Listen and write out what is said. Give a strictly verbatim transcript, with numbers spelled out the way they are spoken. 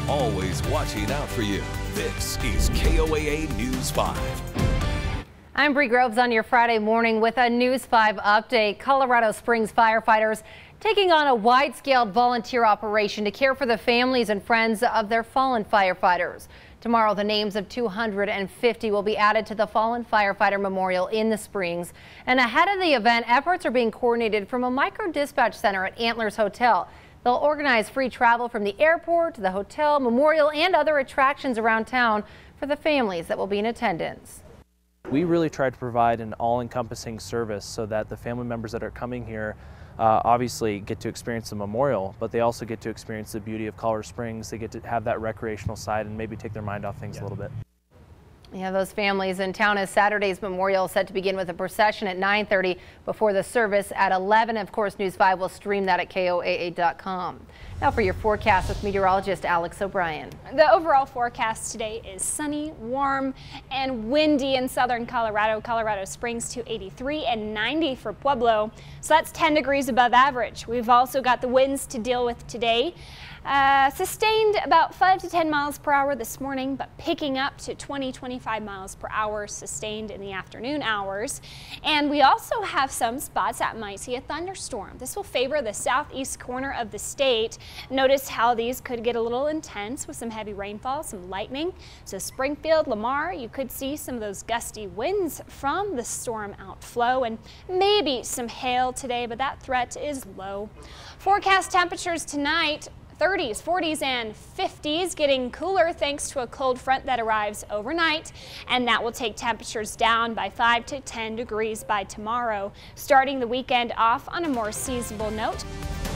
always watching out for you. This is K O A A News five. I'm Bree Groves on your Friday morning with a News five update. Colorado Springs firefighters taking on a wide-scale volunteer operation to care for the families and friends of their fallen firefighters. Tomorrow, the names of two hundred fifty will be added to the Fallen Firefighter Memorial in the Springs. And ahead of the event, efforts are being coordinated from a micro-dispatch center at Antlers Hotel. They'll organize free travel from the airport to the hotel, memorial, and other attractions around town for the families that will be in attendance. We really try to provide an all-encompassing service so that the family members that are coming here uh, obviously get to experience the memorial, but they also get to experience the beauty of Colorado Springs. They get to have that recreational side and maybe take their mind off things yeah. a little bit. Yeah, those families in town as Saturday's memorial is set to begin with a procession at nine thirty before the service at eleven. Of course, News five will stream that at K O A A dot com. Now for your forecast with meteorologist Alex O'Brien. The overall forecast today is sunny, warm, and windy in southern Colorado. Colorado Springs to eighty-three and ninety for Pueblo. So that's ten degrees above average. We've also got the winds to deal with today. Uh, sustained about five to ten miles per hour this morning, but picking up to twenty, twenty-five miles per hour sustained in the afternoon hours. And we also have some spots that might see a thunderstorm. This will favor the southeast corner of the state. Notice how these could get a little intense with some heavy rainfall, some lightning. So Springfield, Lamar, you could see some of those gusty winds from the storm outflow and maybe some hail today, but that threat is low. Forecast temperatures tonight: thirties, forties, and fifties, getting cooler thanks to a cold front that arrives overnight, and that will take temperatures down by five to ten degrees by tomorrow, starting the weekend off on a more seasonable note.